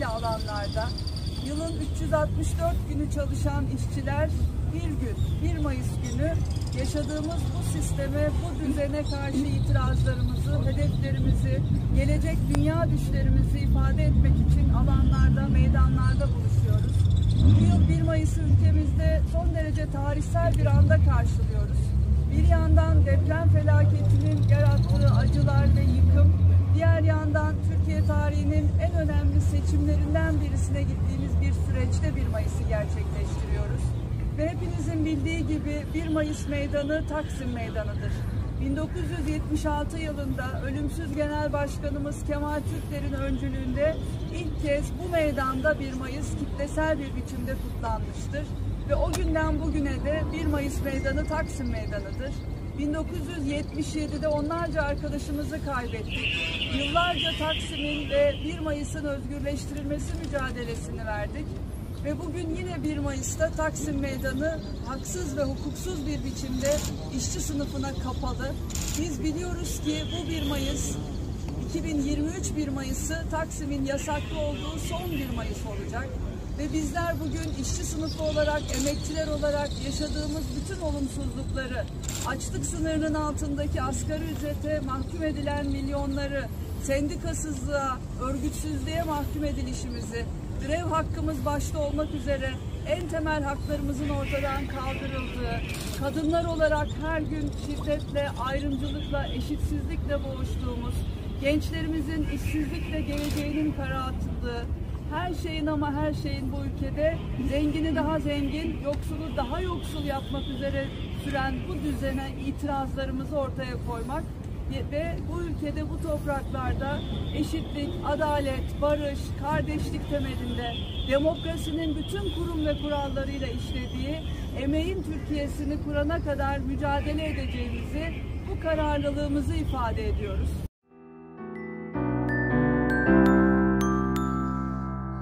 belli alanlarda yılın 364 günü çalışan işçiler bir gün, 1 Mayıs günü yaşadığımız bu sisteme, bu düzene karşı itirazlarımızı, hedeflerimizi, gelecek dünya düşlerimizi ifade etmek için alanlarda, meydanlarda buluşuyoruz. Bu yıl 1 Mayıs'ı ülkemizde son derece tarihsel bir anda karşılıyoruz. Bir yandan deprem felaketinin yarattığı acılar ve yıkım, diğer yandan Türkiye tarihinin en önemli seçimlerinden birisine gittiğimiz bir süreçte 1 Mayıs'ı gerçekleştiriyoruz. Ve hepinizin bildiği gibi 1 Mayıs Meydanı Taksim Meydanı'dır. 1976 yılında ölümsüz Genel Başkanımız Kemal Türkler'in öncülüğünde ilk kez bu meydanda 1 Mayıs kitlesel bir biçimde kutlanmıştır. Ve o günden bugüne de 1 Mayıs Meydanı Taksim Meydanı'dır. 1977'de onlarca arkadaşımızı kaybettik. Yıllarca Taksim'in ve 1 Mayıs'ın özgürleştirilmesi mücadelesini verdik. Ve bugün yine 1 Mayıs'ta Taksim Meydanı haksız ve hukuksuz bir biçimde işçi sınıfına kapalı. Biz biliyoruz ki bu 1 Mayıs, 2023 1 Mayıs'ı Taksim'in yasaklı olduğu son 1 Mayıs olacak. Ve bizler bugün işçi sınıfı olarak, emekçiler olarak yaşadığımız bütün olumsuzlukları, açlık sınırının altındaki asgari ücrete mahkum edilen milyonları, sendikasızlığa, örgütsüzlüğe mahkum edilişimizi, grev hakkımız başta olmak üzere en temel haklarımızın ortadan kaldırıldığı, kadınlar olarak her gün şiddetle, ayrımcılıkla, eşitsizlikle boğuştuğumuz, gençlerimizin işsizlikle geleceğinin karartıldığı, her şeyin ama her şeyin bu ülkede zengini daha zengin, yoksulu daha yoksul yapmak üzere süren bu düzene itirazlarımızı ortaya koymak ve bu ülkede, bu topraklarda eşitlik, adalet, barış, kardeşlik temelinde demokrasinin bütün kurum ve kurallarıyla işlediği emeğin Türkiye'sini kurana kadar mücadele edeceğimizi, bu kararlılığımızı ifade ediyoruz.